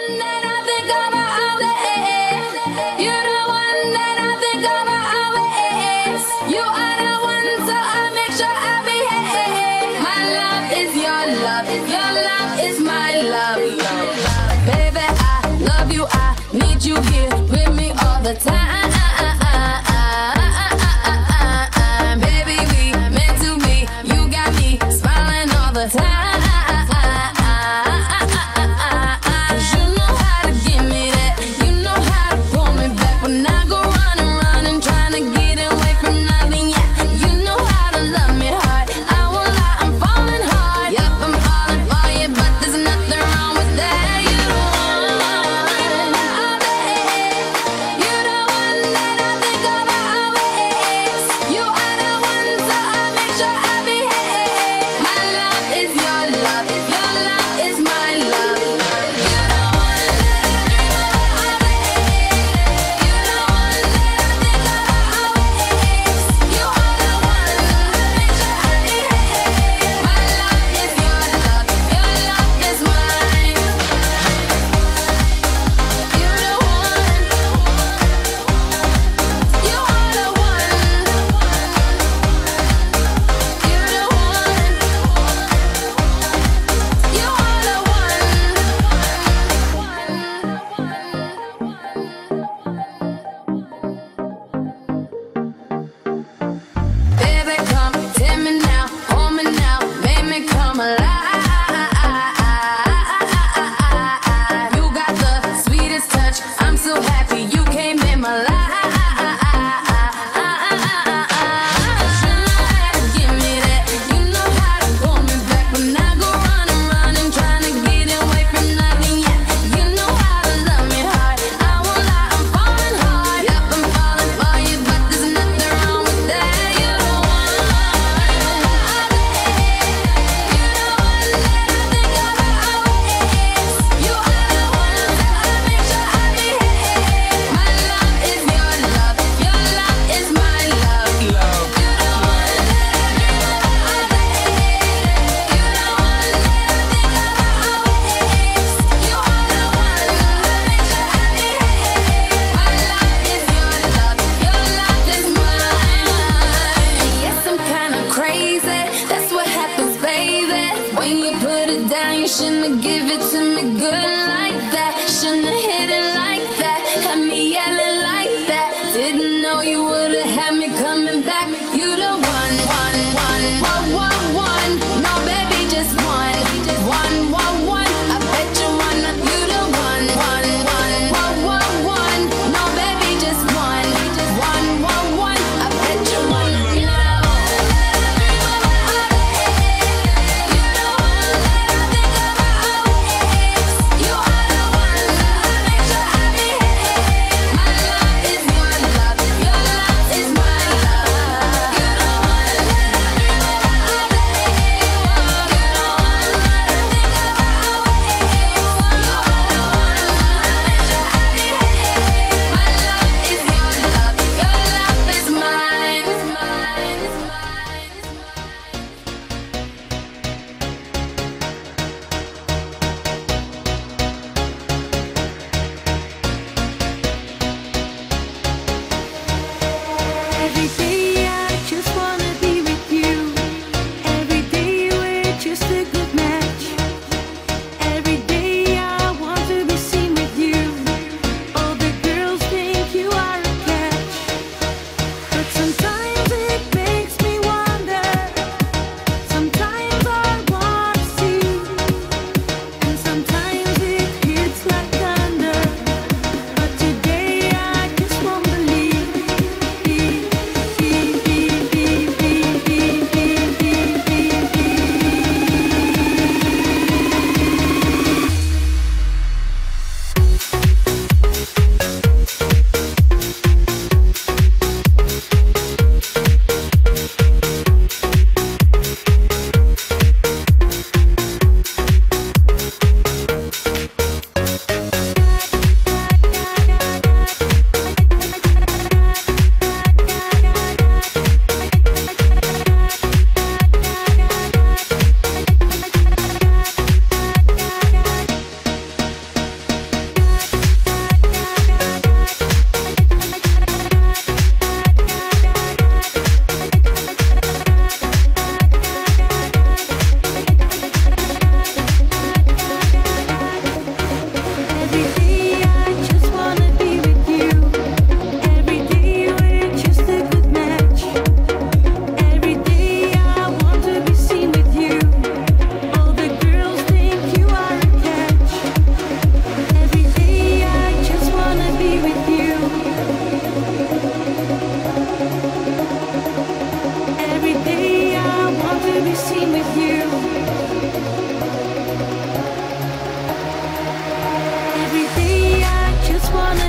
that I think about always. You're the one that I think about always. You are the one, so I make sure I behave. My love is your love is my love. Baby, I love you, I need you here with me all the time. Baby, we meant to be. You got me smiling all the time. 'Cause you know how to give me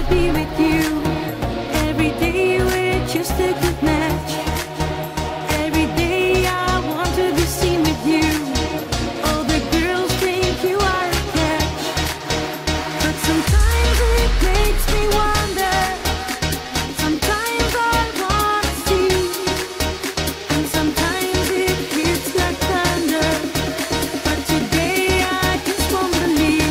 be with you. Every day we're just a good match. Every day I want to be seen with you. All the girls think you are a catch, but sometimes it makes me wonder. Sometimes I want to see, and sometimes it hits like thunder. But today I just won't believe.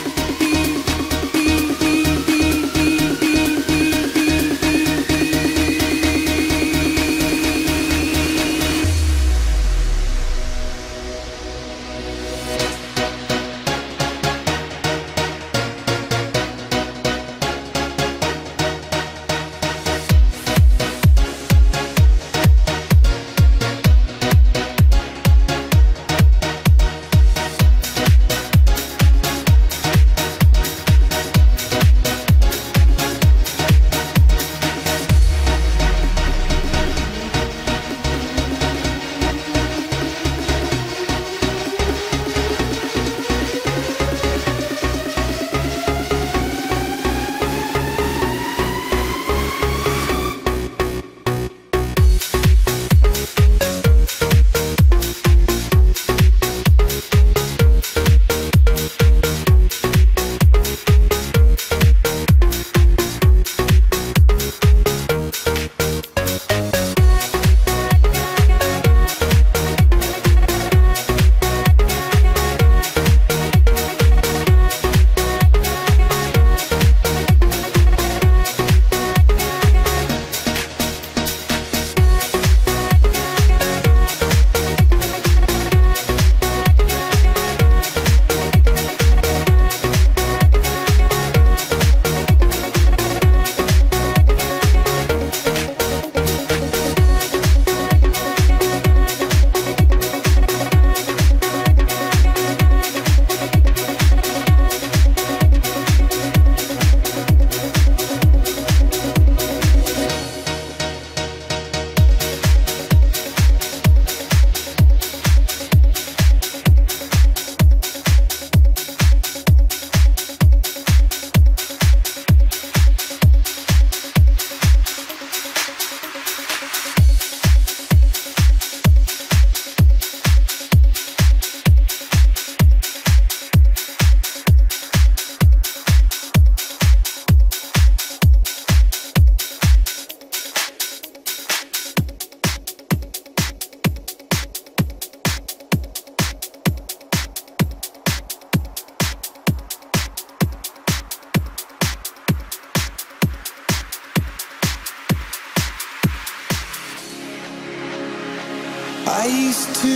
I used to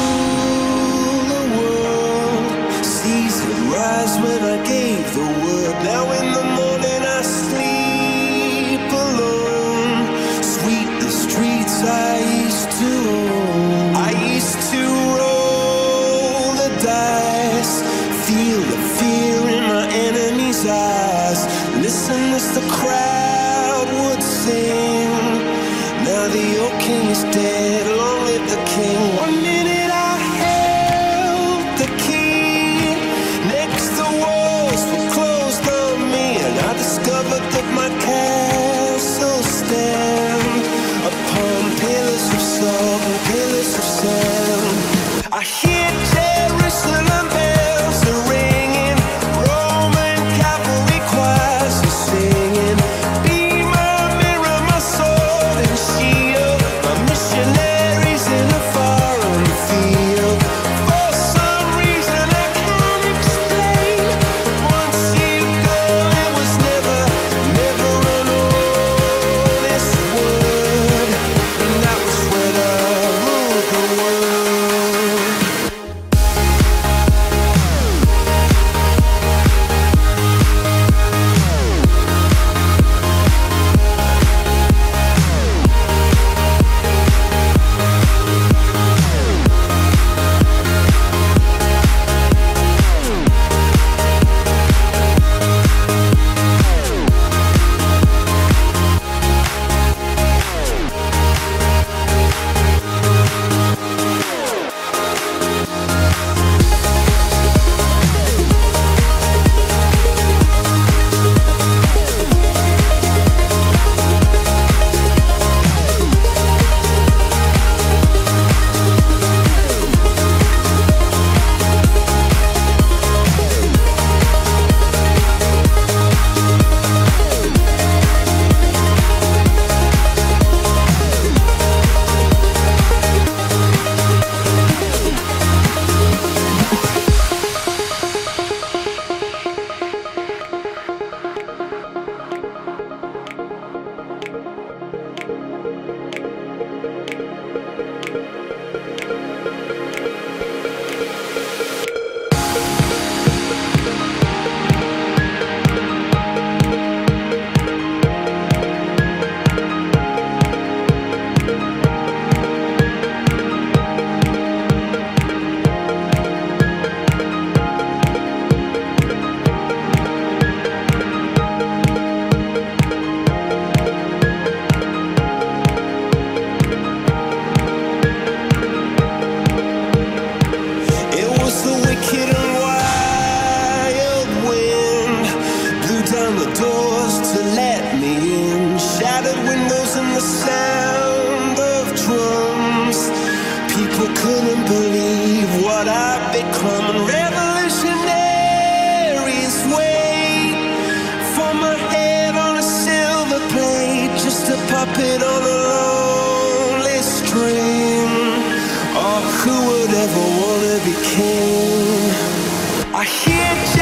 rule the world, seas would rise when I gave the word. Now in the morning I sleep alone. Sweep the streets I used to own. I used to roll the dice, feel the fear in my enemy's eyes. Listen as the crowd would sing. Now the old king is dead, long live the king. 1 minute I held the key, next the walls were closed on me, and I discovered that my castle stand upon pillars of salt and pillars of sand. I hear Jerusalem bells are ringing, Roman cavalry choirs are singing. Be my mirror, my puppet on a lonely string. Oh, who would ever wanna be king? I hear